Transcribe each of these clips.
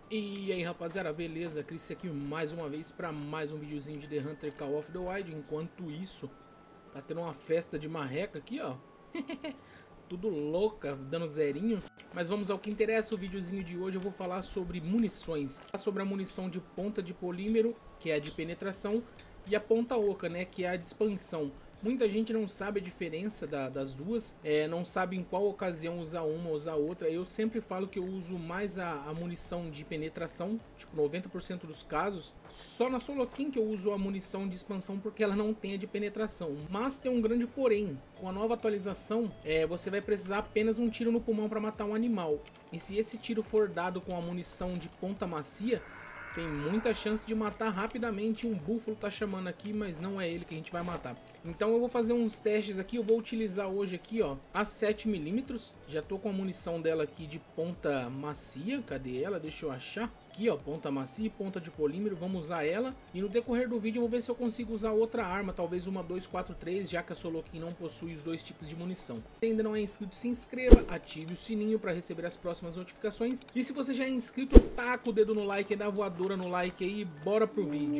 E aí rapaziada, beleza? Cris aqui mais uma vez para mais um videozinho de The Hunter Call of the Wild. Enquanto isso, tá tendo uma festa de marreca aqui, ó. Tudo louca, dando zerinho. Mas vamos ao que interessa, o videozinho de hoje eu vou falar sobre munições. Sobre a munição de ponta de polímero, que é a de penetração, e a ponta oca, né, que é a de expansão. Muita gente não sabe a diferença das duas, não sabe em qual ocasião usar uma ou usar outra. Eu sempre falo que eu uso mais a munição de penetração, tipo 90% dos casos. Só na Solo King que eu uso a munição de expansão porque ela não tem a de penetração. Mas tem um grande porém, com a nova atualização você vai precisar apenas um tiro no pulmão para matar um animal. E se esse tiro for dado com a munição de ponta macia, tem muita chance de matar rapidamente. Um búfalo tá chamando aqui, mas não é ele que a gente vai matar. Então eu vou fazer uns testes aqui. Eu vou utilizar hoje aqui, ó, a 7mm. Já tô com a munição dela aqui de ponta macia. Cadê ela? Deixa eu achar. Aqui, ó, ponta macia e ponta de polímero. Vamos usar ela. E no decorrer do vídeo eu vou ver se eu consigo usar outra arma. Talvez uma 243, já que a Solo King não possui os dois tipos de munição. Se ainda não é inscrito, se inscreva. Ative o sininho para receber as próximas notificações. E se você já é inscrito, taca o dedo no like e dá voadora no like aí. Bora pro vídeo.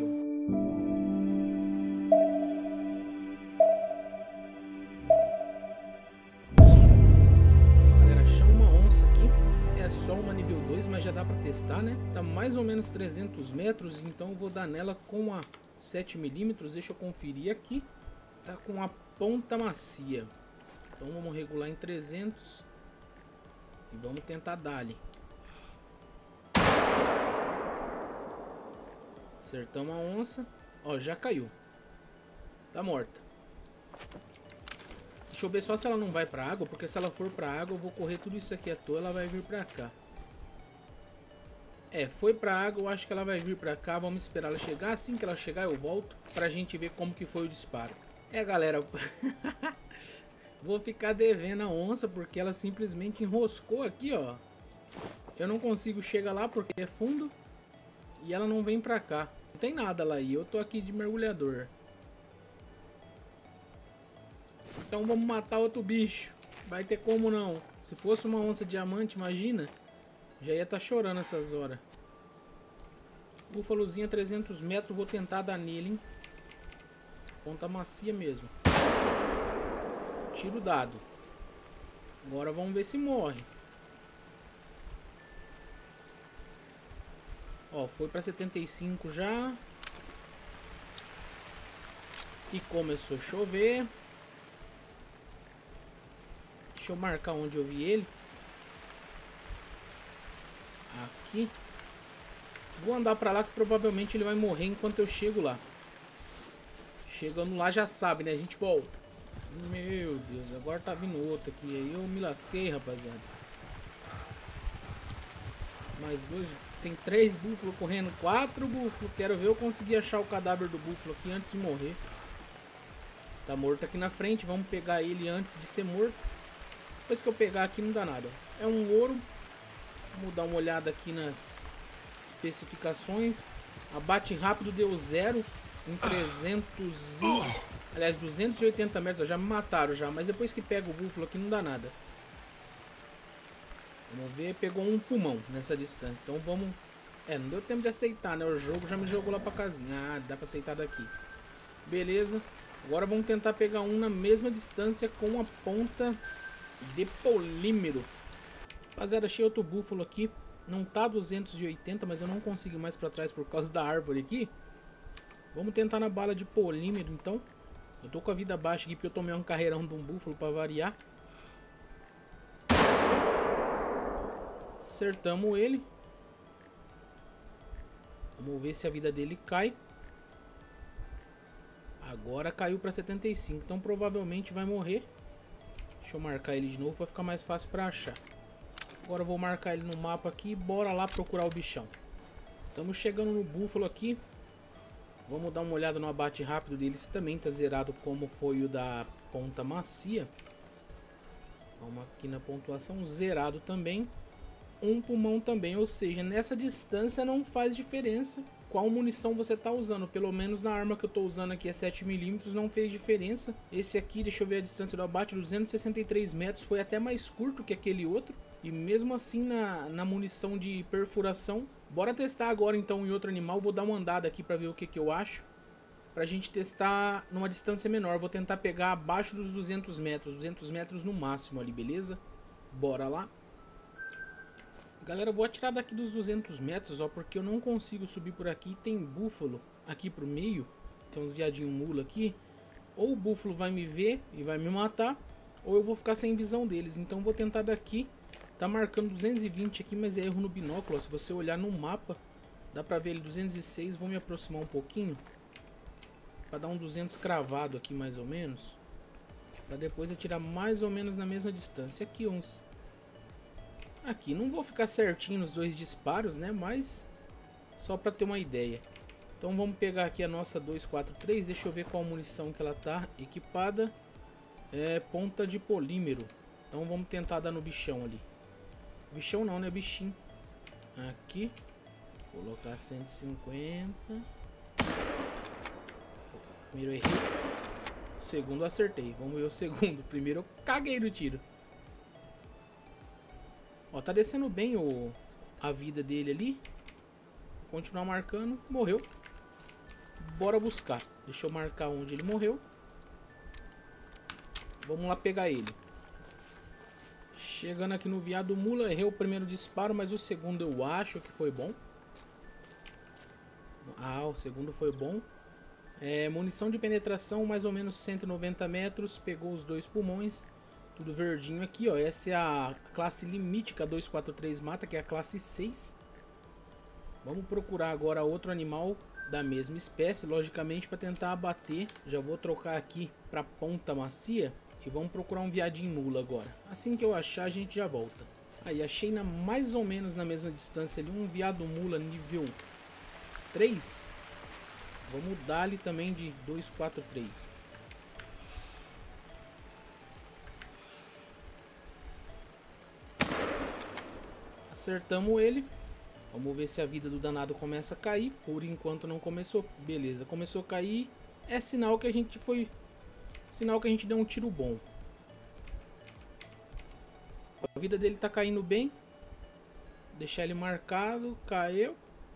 É só uma nível 2, mas já dá pra testar, né? Tá mais ou menos 300 metros, então eu vou dar nela com a 7mm. Deixa eu conferir aqui. Tá com a ponta macia. Então vamos regular em 300. E vamos tentar dar ali. Acertamos a onça. Ó, já caiu. Tá morta. Deixa eu ver só se ela não vai pra água, porque se ela for pra água eu vou correr tudo isso aqui à toa, ela vai vir pra cá. Foi pra água, eu acho que ela vai vir pra cá, vamos esperar ela chegar. Assim que ela chegar eu volto pra gente ver como que foi o disparo. Galera, vou ficar devendo a onça porque ela simplesmente enroscou aqui, ó. Eu não consigo chegar lá porque é fundo e ela não vem pra cá. Não tem nada lá e eu tô aqui de mergulhador. Então vamos matar outro bicho. Vai ter como não. Se fosse uma onça diamante, imagina. Já ia estar chorando essas horas. Búfalozinho a 300 metros. Vou tentar dar nele, hein. Ponta macia mesmo. Tiro dado. Agora vamos ver se morre. Ó, foi para 75 já. E começou a chover. Deixa eu marcar onde eu vi ele. Aqui. Vou andar pra lá que provavelmente ele vai morrer enquanto eu chego lá. Chegando lá já sabe, né? A gente volta. Meu Deus, agora tá vindo outro aqui. Aí eu me lasquei, rapaziada. Mais dois. Tem 3 búfalos correndo. 4 búfalos. Quero ver eu conseguir achar o cadáver do búfalo aqui antes de morrer. Tá morto aqui na frente. Vamos pegar ele antes de ser morto. Depois que eu pegar aqui não dá nada. É um ouro. Vamos dar uma olhada aqui nas especificações. Abate rápido deu 0 em 300 aliás 280 metros. Já me mataram já, mas depois que pega o búfalo aqui não dá nada. Vamos ver, pegou um pulmão nessa distância. Então vamos... não deu tempo de aceitar, né? O jogo já me jogou lá pra casinha. Ah, dá pra aceitar daqui. Beleza. Agora vamos tentar pegar um na mesma distância com a ponta de polímero. Rapaziada, achei outro búfalo aqui. Não tá 280, mas eu não consigo ir mais pra trás por causa da árvore aqui. Vamos tentar na bala de polímero, então. Eu tô com a vida baixa aqui porque eu tomei um carreirão de um búfalo pra variar. Acertamos ele. Vamos ver se a vida dele cai. Agora caiu pra 75, então provavelmente vai morrer. Deixa eu marcar ele de novo para ficar mais fácil para achar. Agora eu vou marcar ele no mapa aqui e bora lá procurar o bichão. Estamos chegando no búfalo aqui. Vamos dar uma olhada no abate rápido dele. Esse também está zerado como foi o da ponta macia. Vamos aqui na pontuação. Zerado também. Um pulmão também. Ou seja, nessa distância não faz diferença qual munição você está usando. Pelo menos na arma que eu estou usando aqui é 7mm, não fez diferença. Esse aqui, deixa eu ver a distância do abate, 263 metros, foi até mais curto que aquele outro. E mesmo assim na munição de perfuração Bora testar agora então em outro animal. Vou dar uma andada aqui pra ver o que eu acho. Pra gente testar numa distância menor. Vou tentar pegar abaixo dos 200 metros. 200 metros no máximo ali, beleza? Bora lá. Galera, eu vou atirar daqui dos 200 metros, ó. Porque eu não consigo subir por aqui. Tem búfalo aqui pro meio. Tem uns viadinhos mula aqui. Ou o búfalo vai me ver e vai me matar. Ou eu vou ficar sem visão deles. Então eu vou tentar daqui. Tá marcando 220 aqui, mas é erro no binóculo, ó. Se você olhar no mapa, dá pra ver ele 206. Vou me aproximar um pouquinho. Pra dar um 200 cravado aqui, mais ou menos. Pra depois atirar mais ou menos na mesma distância. Aqui uns... Aqui, não vou ficar certinho nos dois disparos, né? Mas só pra ter uma ideia. Então vamos pegar aqui a nossa 243. Deixa eu ver qual munição que ela tá equipada. É ponta de polímero. Então vamos tentar dar no bichão ali. Bichão não, né? Bichinho. Aqui. Colocar 150. Primeiro errei. Segundo acertei. Vamos ver o segundo. Primeiro eu caguei no tiro. Ó, tá descendo bem a vida dele ali. Continuar marcando. Morreu. Bora buscar. Deixa eu marcar onde ele morreu. Vamos lá pegar ele. Chegando aqui no viado mula, errei o primeiro disparo, mas o segundo eu acho que foi bom. Ah, o segundo foi bom. Munição de penetração, mais ou menos 190 metros. Pegou os dois pulmões. Tudo verdinho aqui, ó. Essa é a classe limite que a 243 mata, que é a classe 6. Vamos procurar agora outro animal da mesma espécie, logicamente, para tentar abater. Já vou trocar aqui para ponta macia. E vamos procurar um viadinho mula agora. Assim que eu achar, a gente já volta. Aí, achei mais ou menos na mesma distância ali um viado mula nível 3. Vamos dar ali também de 243. Acertamos ele. Vamos ver se a vida do danado começa a cair. Por enquanto não começou. Beleza, começou a cair. É sinal que a gente foi... Sinal que a gente deu um tiro bom. A vida dele tá caindo bem. Deixar ele marcado. Caiu.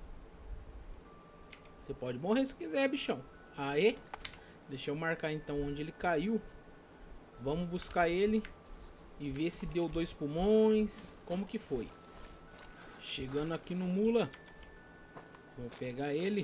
Você pode morrer se quiser, bichão. Aê. Deixa eu marcar então onde ele caiu. Vamos buscar ele. E ver se deu 2 pulmões. Como que foi? Chegando aqui no mula. Vou pegar ele.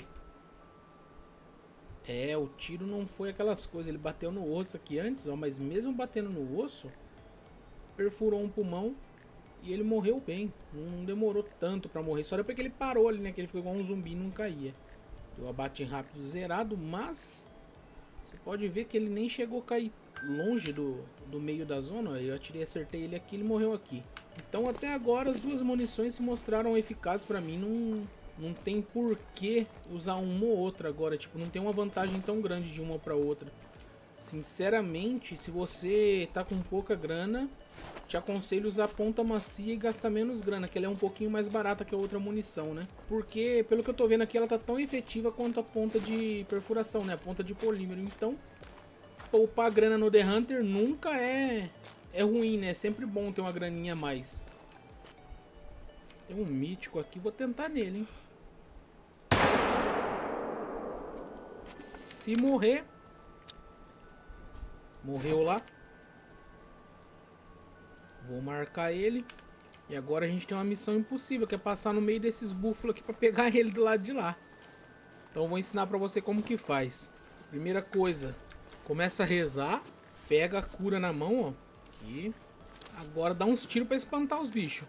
O tiro não foi aquelas coisas. Ele bateu no osso aqui antes, ó. Mas mesmo batendo no osso, perfurou um pulmão. E ele morreu bem. Não demorou tanto pra morrer. Só depois que ele parou ali, né? Que ele ficou igual um zumbi e não caía. Deu abate rápido zerado. Mas você pode ver que ele nem chegou a cair longe do meio da zona. Eu atirei, acertei ele aqui, ele morreu aqui. Então até agora as duas munições se mostraram eficazes pra mim. Não tem por que usar uma ou outra agora. Tipo, não tem uma vantagem tão grande de uma pra outra. Sinceramente, se você tá com pouca grana, te aconselho usar ponta macia e gastar menos grana, que ela é um pouquinho mais barata que a outra munição, né? Porque, pelo que eu tô vendo aqui, ela tá tão efetiva quanto a ponta de perfuração, né? A ponta de polímero. Então, poupar grana no The Hunter nunca é ruim, né? É sempre bom ter uma graninha a mais. Tem um mítico aqui, vou tentar nele, hein? Se morrer... Morreu lá. Vou marcar ele. E agora a gente tem uma missão impossível, que é passar no meio desses búfalos aqui pra pegar ele do lado de lá. Então eu vou ensinar pra você como que faz. Primeira coisa, começa a rezar. Pega a cura na mão, ó. Aqui. Agora dá uns tiros pra espantar os bichos.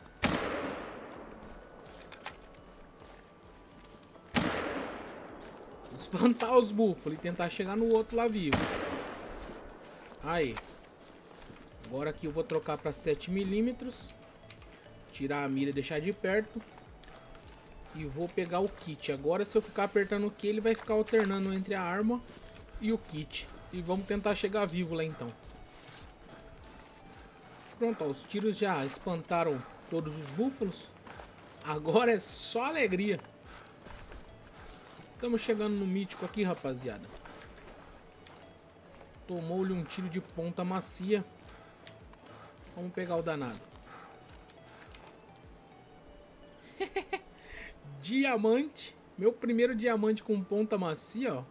Espantar os búfalos e tentar chegar no outro lá vivo. Aí. Agora aqui eu vou trocar para 7mm. Tirar a mira e deixar de perto. E vou pegar o kit. Agora se eu ficar apertando o Q, ele vai ficar alternando entre a arma e o kit. E vamos tentar chegar vivo lá então. Pronto, ó, os tiros já espantaram todos os búfalos. Agora é só alegria. Estamos chegando no mítico aqui, rapaziada. Tomou-lhe um tiro de ponta macia. Vamos pegar o danado. diamante. Meu primeiro diamante com ponta macia, ó.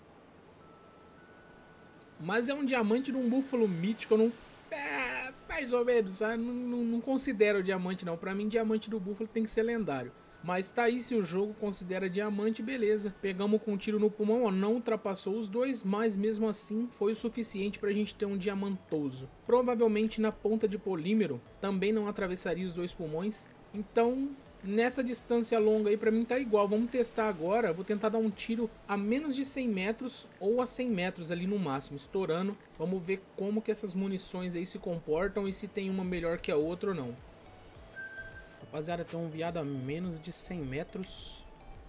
Mas é um diamante de um búfalo mítico, eu não... mais ou menos, sabe? Não considero diamante não. Pra mim, diamante do búfalo tem que ser lendário. Mas tá aí, se o jogo considera diamante, beleza. Pegamos com um tiro no pulmão, ó, não ultrapassou os dois, mas mesmo assim foi o suficiente pra gente ter um diamantoso. Provavelmente na ponta de polímero também não atravessaria os dois pulmões. Então, nessa distância longa aí pra mim tá igual. Vamos testar agora, vou tentar dar um tiro a menos de 100 metros ou a 100 metros ali no máximo, estourando. Vamos ver como que essas munições aí se comportam e se tem uma melhor que a outra ou não. Rapaziada, tem um viado a menos de 100 metros.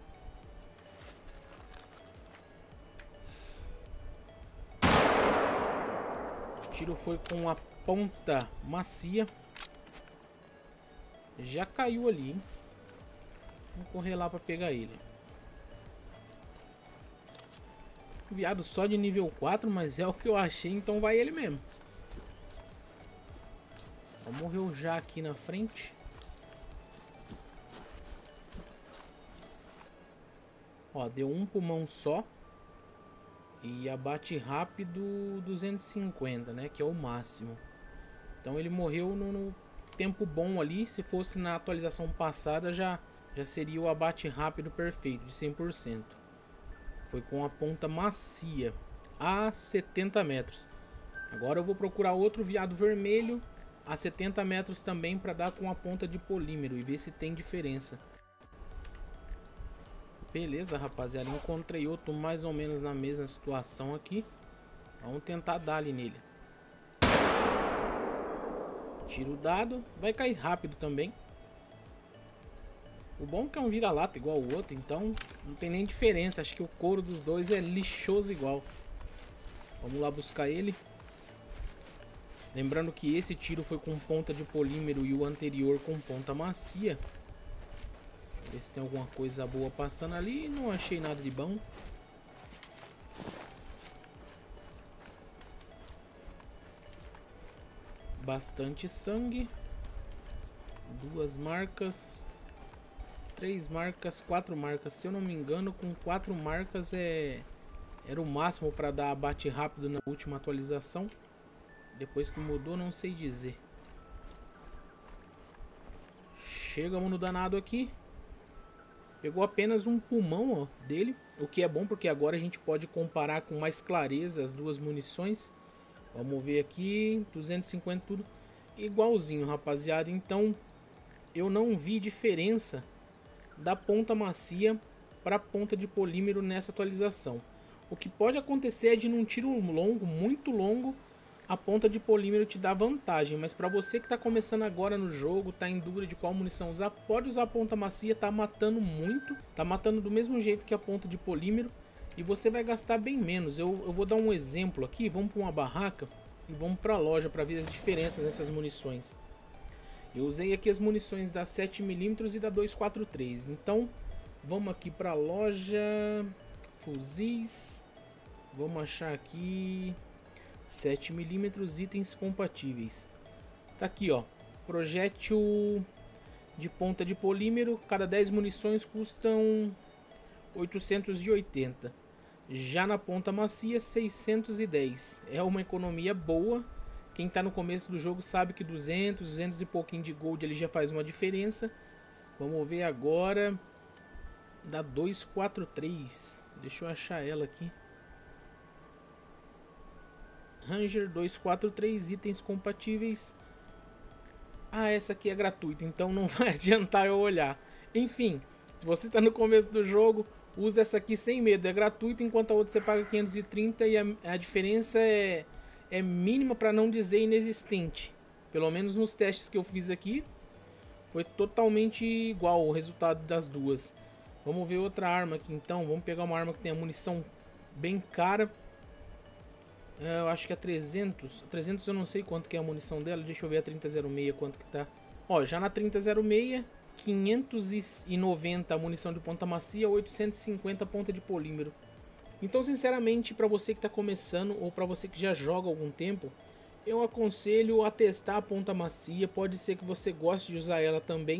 O tiro foi com a ponta macia. Já caiu ali, hein? Vamos correr lá pra pegar ele. Viado só de nível 4, mas é o que eu achei, então vai ele mesmo. Ó, morreu já aqui na frente. Ó, deu um pulmão só. E abate rápido 250, né? Que é o máximo. Então ele morreu no tempo bom ali. Se fosse na atualização passada, já seria o abate rápido perfeito, de 100%. Foi com a ponta macia, a 70 metros. Agora eu vou procurar outro veado vermelho a 70 metros também para dar com a ponta de polímero e ver se tem diferença. Beleza, rapaziada, encontrei outro mais ou menos na mesma situação aqui. Vamos tentar dar ali nele. Tiro dado, vai cair rápido também. O bom é que é um vira-lata igual o outro, então não tem nem diferença. Acho que o couro dos dois é lixoso igual. Vamos lá buscar ele. Lembrando que esse tiro foi com ponta de polímero e o anterior com ponta macia. Ver se tem alguma coisa boa passando ali. Não achei nada de bom. Bastante sangue. 2 marcas. 3 marcas, 4 marcas. Se eu não me engano, com 4 marcas era o máximo para dar abate rápido na última atualização. Depois que mudou, não sei dizer. Chegamos no danado aqui. Pegou apenas um pulmão, ó, dele. O que é bom porque agora a gente pode comparar com mais clareza as duas munições. Vamos ver aqui. 250 tudo. Igualzinho, rapaziada. Então eu não vi diferença da ponta macia para a ponta de polímero nessa atualização. O que pode acontecer é de num tiro longo, muito longo, a ponta de polímero te dá vantagem, mas para você que está começando agora no jogo, tá em dúvida de qual munição usar, pode usar a ponta macia, tá matando muito, tá matando do mesmo jeito que a ponta de polímero e você vai gastar bem menos. Eu vou dar um exemplo aqui, vamos para uma barraca e vamos para a loja para ver as diferenças nessas munições. Eu usei aqui as munições da 7mm e da 243, então vamos aqui para a loja, fuzis, vamos achar aqui... 7mm, itens compatíveis. Tá aqui, ó. Projétil de ponta de polímero. Cada 10 munições custam 880. Já na ponta macia, 610. É uma economia boa. Quem tá no começo do jogo sabe que 200 e pouquinho de gold ele já faz uma diferença. Vamos ver agora. Da 243. Deixa eu achar ela aqui. Ranger 243, itens compatíveis. Ah, essa aqui é gratuita, então não vai adiantar eu olhar. Enfim, se você está no começo do jogo, usa essa aqui sem medo, é gratuita, enquanto a outra você paga 530 e a diferença é mínima, para não dizer inexistente. Pelo menos nos testes que eu fiz aqui, foi totalmente igual o resultado das duas. Vamos ver outra arma aqui então, vamos pegar uma arma que tem a munição bem cara. Eu acho que é 300. 300 eu não sei quanto que é a munição dela. Deixa eu ver a 3006 quanto que tá. Ó, já na 3006, 590 a munição de ponta macia, 850 ponta de polímero. Então, sinceramente, para você que tá começando ou para você que já joga há algum tempo, eu aconselho a testar a ponta macia. Pode ser que você goste de usar ela também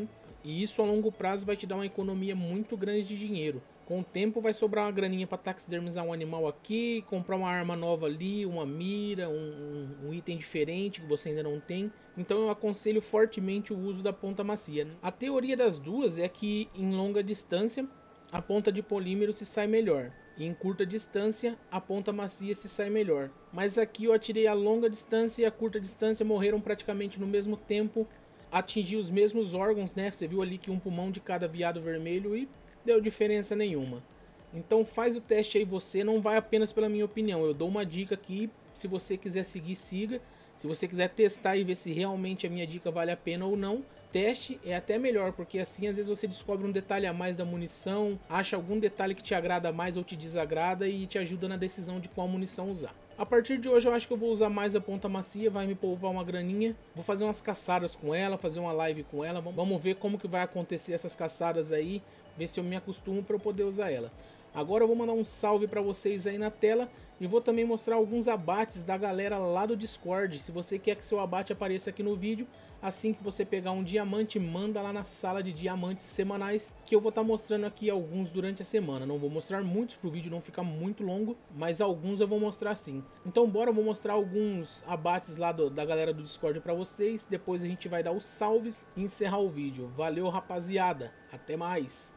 E isso a longo prazo vai te dar uma economia muito grande de dinheiro. Com o tempo vai sobrar uma graninha para taxidermizar um animal aqui, comprar uma arma nova ali, uma mira, um item diferente que você ainda não tem. Então eu aconselho fortemente o uso da ponta macia. A teoria das duas é que em longa distância a ponta de polímero se sai melhor. E em curta distância a ponta macia se sai melhor. Mas aqui eu atirei a longa distância e a curta distância morreram praticamente no mesmo tempo. Atingi os mesmos órgãos, né? Você viu ali que um pulmão de cada veado vermelho e deu diferença nenhuma. Então faz o teste aí você, não vai apenas pela minha opinião. Eu dou uma dica aqui, se você quiser seguir, siga. Se você quiser testar e ver se realmente a minha dica vale a pena ou não, teste, é até melhor, porque assim às vezes você descobre um detalhe a mais da munição, acha algum detalhe que te agrada mais ou te desagrada e te ajuda na decisão de qual munição usar. A partir de hoje eu acho que eu vou usar mais a ponta macia, vai me poupar uma graninha. Vou fazer umas caçadas com ela, fazer uma live com ela. Vamos ver como que vai acontecer essas caçadas aí, ver se eu me acostumo para eu poder usar ela. Agora eu vou mandar um salve para vocês aí na tela e vou também mostrar alguns abates da galera lá do Discord. Se você quer que seu abate apareça aqui no vídeo, assim que você pegar um diamante, manda lá na sala de diamantes semanais, que eu vou estar mostrando aqui alguns durante a semana. Não vou mostrar muitos para o vídeo não ficar muito longo, mas alguns eu vou mostrar sim. Então bora, eu vou mostrar alguns abates lá da galera do Discord para vocês. Depois a gente vai dar os salves e encerrar o vídeo. Valeu, rapaziada, até mais!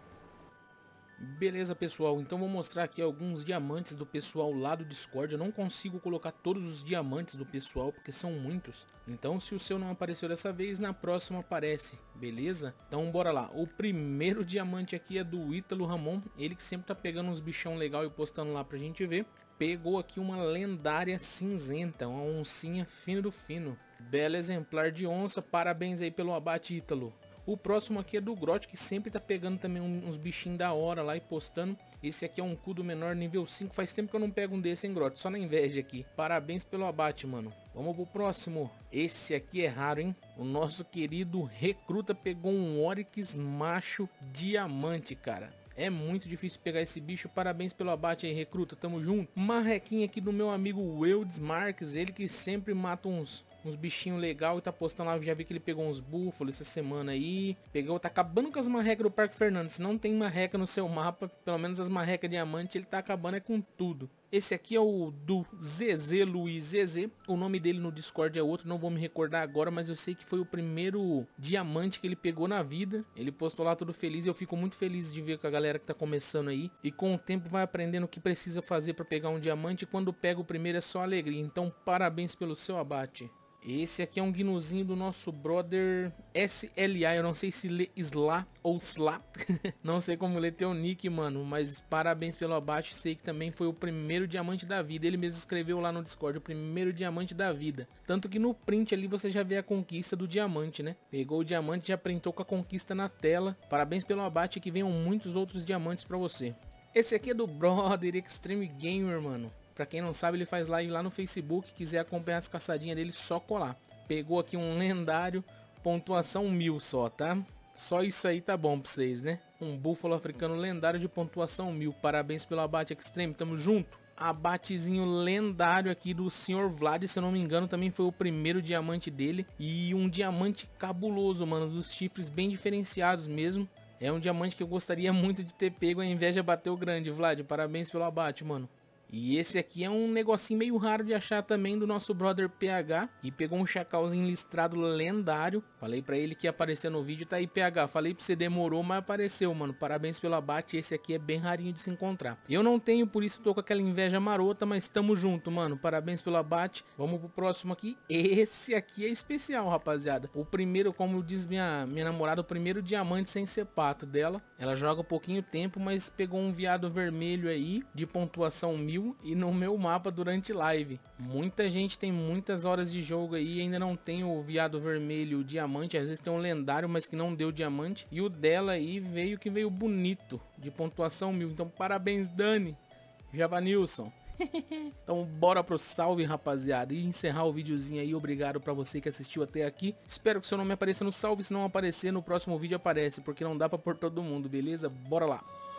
Beleza, pessoal, então vou mostrar aqui alguns diamantes do pessoal lá do Discord. Eu não consigo colocar todos os diamantes do pessoal porque são muitos. Então se o seu não apareceu dessa vez, na próxima aparece, beleza? Então bora lá. O primeiro diamante aqui é do Ítalo Ramon. Ele que sempre tá pegando uns bichão legal e postando lá pra gente ver. Pegou aqui uma lendária cinzenta, uma oncinha fino do fino. Belo exemplar de onça, parabéns aí pelo abate, Ítalo. O próximo aqui é do Grot, que sempre tá pegando também uns bichinhos da hora lá e postando. Esse aqui é um cudo menor nível 5. Faz tempo que eu não pego um desse, hein, Grot? Só na inveja aqui. Parabéns pelo abate, mano. Vamos pro próximo. Esse aqui é raro, hein? O nosso querido Recruta pegou um Oryx macho diamante, cara. É muito difícil pegar esse bicho. Parabéns pelo abate aí, Recruta. Tamo junto. Marrequinha aqui do meu amigo Wilds Marques. Ele que sempre mata uns bichinhos legal e tá postando lá. Já vi que ele pegou uns búfalos essa semana aí. Pegou, tá acabando com as marrecas do Parque Fernando. Se não tem marreca no seu mapa, pelo menos as marrecas diamante, ele tá acabando é com tudo. Esse aqui é o do ZZ Luiz ZZ. O nome dele no Discord é outro, não vou me recordar agora, mas eu sei que foi o primeiro diamante que ele pegou na vida. Ele postou lá todo feliz e eu fico muito feliz de ver com a galera que tá começando aí. E com o tempo vai aprendendo o que precisa fazer para pegar um diamante. E quando pega o primeiro é só alegria. Então parabéns pelo seu abate. Esse aqui é um gnuzinho do nosso brother SLA, eu não sei se lê Sla ou Sla, não sei como ler teu nick, mano, mas parabéns pelo abate, sei que também foi o primeiro diamante da vida, ele mesmo escreveu lá no Discord, o primeiro diamante da vida, tanto que no print ali você já vê a conquista do diamante, né, pegou o diamante e já printou com a conquista na tela, parabéns pelo abate, que venham muitos outros diamantes pra você. Esse aqui é do brother Extreme Gamer, mano. Pra quem não sabe, ele faz live lá no Facebook. Quiser acompanhar as caçadinhas dele, só colar. Pegou aqui um lendário, pontuação 1000 só, tá? Só isso aí tá bom pra vocês, né? Um búfalo africano lendário de pontuação 1000. Parabéns pelo abate Extreme, tamo junto. Abatezinho lendário aqui do Sr. Vlad, se eu não me engano, também foi o primeiro diamante dele. E um diamante cabuloso, mano, dos chifres bem diferenciados mesmo. É um diamante que eu gostaria muito de ter pego, a inveja bateu grande, Vlad. Parabéns pelo abate, mano. E esse aqui é um negocinho meio raro de achar também do nosso brother PH. E pegou um chacalzinho listrado lendário. Falei pra ele que ia aparecer no vídeo. Tá aí, PH. Falei pra você, demorou, mas apareceu, mano. Parabéns pelo abate. Esse aqui é bem rarinho de se encontrar. Eu não tenho, por isso tô com aquela inveja marota. Mas tamo junto, mano. Parabéns pelo abate. Vamos pro próximo aqui. Esse aqui é especial, rapaziada. O primeiro, como diz minha namorada, o primeiro diamante sem ser pato dela. Ela joga pouquinho tempo, mas pegou um veado vermelho aí de pontuação 1000. E no meu mapa durante live. Muita gente tem muitas horas de jogo aí e ainda não tem o veado vermelho, o diamante. Às vezes tem um lendário, mas que não deu diamante. E o dela aí veio bonito, de pontuação 1000. Então parabéns, Dani, Javanilson. Então bora pro salve, rapaziada, e encerrar o videozinho aí. Obrigado pra você que assistiu até aqui. Espero que seu nome apareça no salve. Se não aparecer, no próximo vídeo aparece, porque não dá pra pôr todo mundo, beleza? Bora lá.